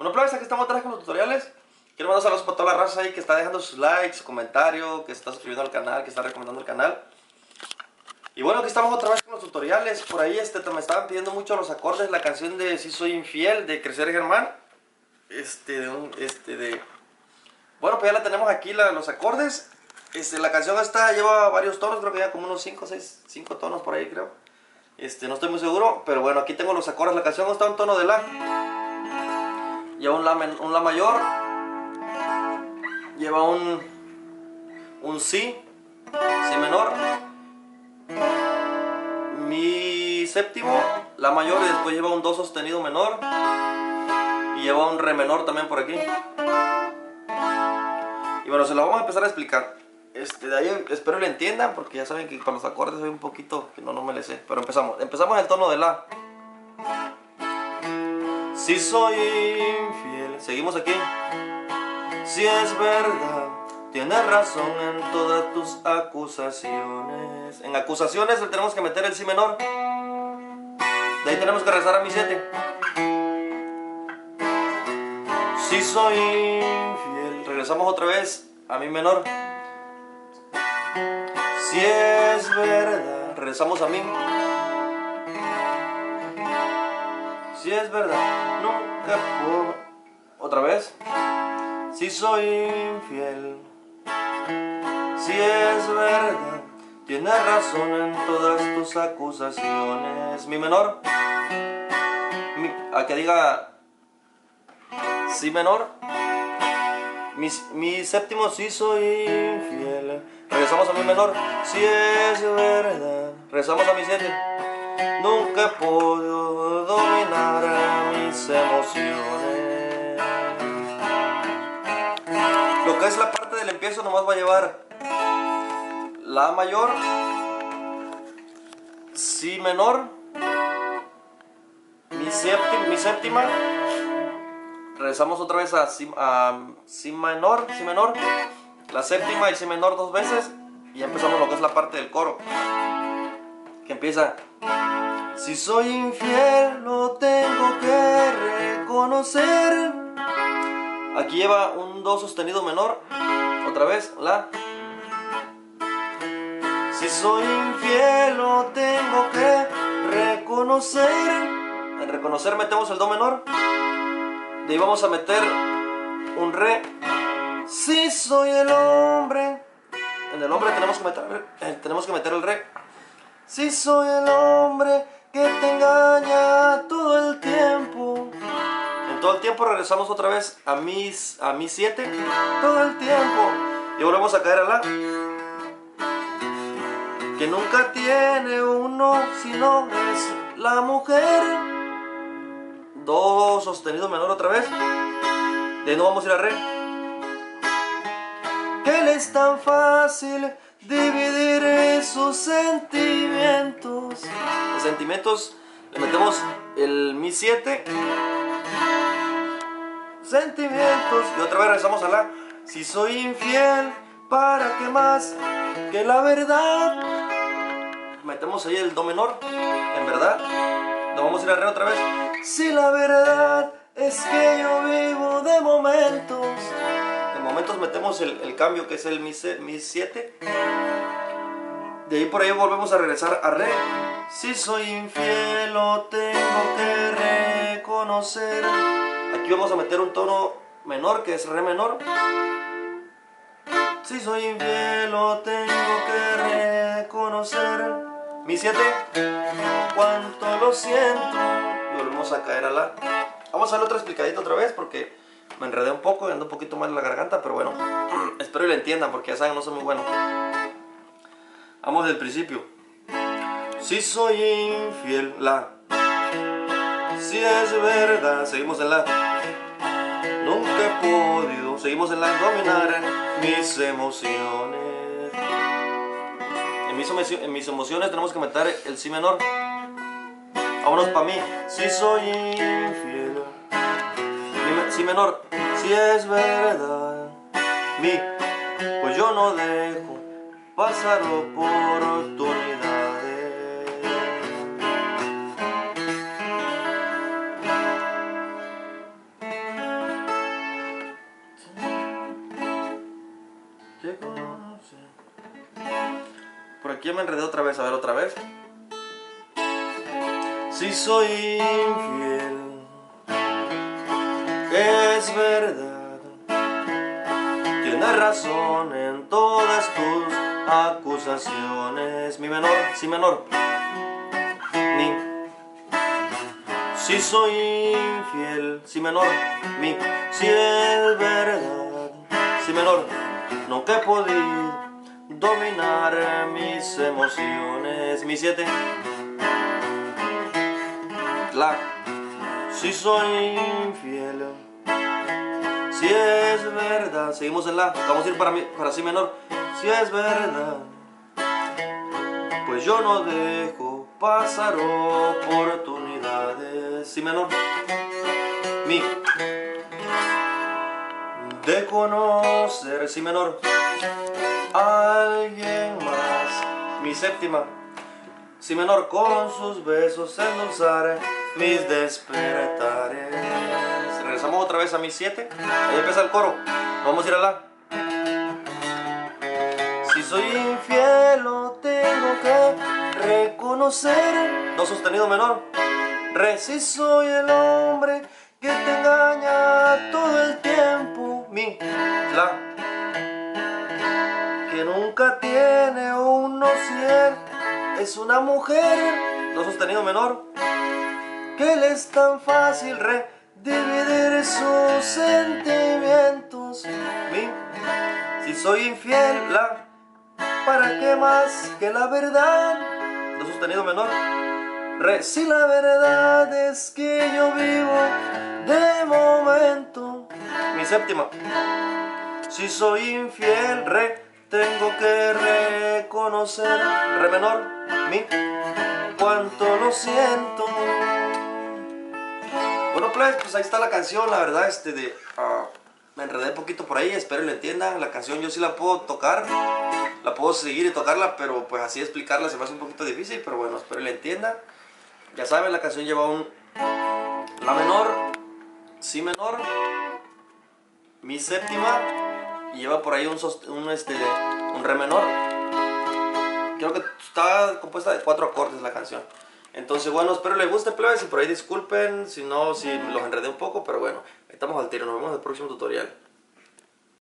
Bueno, plebes, aquí estamos otra vez con los tutoriales. Quiero mandar saludos para toda la raza ahí que está dejando sus likes, su comentario, que está suscribiendo al canal, que está recomendando el canal. Y bueno, aquí estamos otra vez con los tutoriales. Por ahí me estaban pidiendo mucho los acordes, la canción de Si Soy Infiel, de Crecer Germán. Bueno, pues ya la tenemos aquí, los acordes. La canción esta lleva varios tonos, creo que ya como unos 5 tonos por ahí, creo. No estoy muy seguro, pero bueno, aquí tengo los acordes. La canción está en tono de La. Lleva un La mayor. Lleva un Si menor, Mi séptimo, La mayor, y después lleva un Do sostenido menor. Y lleva un Re menor también por aquí. Y bueno, se lo vamos a empezar a explicar. De ahí espero le entiendan, porque ya saben que para los acordes soy un poquito que no me le sé. Pero empezamos el tono de La. Si soy infiel, seguimos aquí. Si es verdad, tienes razón en todas tus acusaciones. En acusaciones le tenemos que meter el Si menor. De ahí tenemos que rezar a Mi 7. Si soy infiel, regresamos otra vez a Mi menor. Si es verdad, regresamos a Mi. Si es verdad, nunca puedo. Otra vez. Si soy infiel, si es verdad, tienes razón en todas tus acusaciones. Mi menor, a que diga Si menor. Mi séptimo, si soy infiel. Regresamos a Mi menor. Si es verdad, regresamos a Mi 7. Nunca he podido dominar mis emociones. Lo que es la parte del empiezo nomás va a llevar La mayor, Si menor, Mi séptima. Regresamos otra vez a Si menor, la séptima y Si menor dos veces. Y ya empezamos lo que es la parte del coro, que empieza: si soy infiel lo tengo que reconocer. Aquí lleva un Do sostenido menor. Otra vez, La. Si soy infiel lo tengo que reconocer. En reconocer metemos el Do menor. De ahí vamos a meter un Re. Si soy el hombre. En el hombre tenemos que meter el Re. Si soy el hombre que te engaña todo el tiempo. En todo el tiempo regresamos otra vez a Mi 7. Todo el tiempo. Y volvemos a caer a La. Que nunca tiene uno sino es la mujer. Do sostenido menor otra vez. De ahí no vamos a ir a Re. Que le es tan fácil dividir sus sentimientos. Los sentimientos le metemos el Mi 7. Sentimientos. Y otra vez regresamos a La. Si soy infiel, ¿para qué más que la verdad? Metemos ahí el Do menor. En verdad. Nos vamos a ir a Re otra vez. Si la verdad es que yo vivo de momentos. En momentos metemos el cambio, que es el Mi 7. De ahí por ahí volvemos a regresar a Re. Si soy infiel lo tengo que reconocer. Aquí vamos a meter un tono menor, que es Re menor. Si soy infiel lo tengo que reconocer. Mi 7. Cuánto lo siento. Y volvemos a caer a La. Vamos a darle otra explicadita otra vez, porque me enredé un poco y ando un poquito mal en la garganta, pero bueno, espero que lo entiendan, porque ya saben, no soy muy bueno. Vamos del principio. Si soy infiel, La. Si es verdad, seguimos en La. Nunca he podido, seguimos en La, dominar mis emociones. En mis emociones tenemos que meter el Si menor. Vámonos para Mi. Si soy infiel. Si menor. Si es verdad. Mi. Pues yo no dejo pasar oportunidades. Por aquí ya me enredé otra vez, a ver otra vez. Si soy infiel, es verdad, tienes razón en todas tus acusaciones. Mi menor, si menor, mi. Si soy infiel, si menor, mi. Si es verdad, si menor, nunca he podido dominar mis emociones. Mi 7, la. Si soy infiel, si es verdad, seguimos en la, vamos a ir para si menor. Si es verdad, pues yo no dejo pasar oportunidades. Si menor, mi. De conocer, si menor, a alguien más. Mi 7, si menor, con sus besos endulzar mis despertares. Regresamos otra vez a mi 7. Ahí empieza el coro. Vamos a ir a la. Si soy infiel lo tengo que reconocer. Do sostenido menor. Re. Si soy el hombre que te engaña todo el tiempo. Mi. La. Que nunca tiene un no cien. Es una mujer. Do sostenido menor. Que le es tan fácil dividir sus sentimientos. Mi. Si soy infiel, la. ¿Para qué más que la verdad? Do sostenido menor. Re. Si la verdad es que yo vivo de momento. Mi 7. Si soy infiel, re. Tengo que reconocer. Re menor. Mi. Cuánto lo siento. Bueno, pues ahí está la canción, la verdad, me enredé un poquito por ahí, espero que lo entiendan. La canción yo sí la puedo tocar, la puedo seguir y tocarla, pero pues así explicarla se me hace un poquito difícil, pero bueno, espero que la entiendan. Ya saben, la canción lleva un la menor, si menor, mi 7, y lleva por ahí un re menor. Creo que está compuesta de 4 acordes la canción. Entonces, bueno, espero les guste, plebes, y por ahí disculpen si no, si los enredé un poco, pero bueno, ahí estamos al tiro, nos vemos en el próximo tutorial.